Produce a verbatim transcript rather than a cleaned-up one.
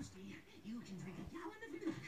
thirsty, you can drink a gallon of milk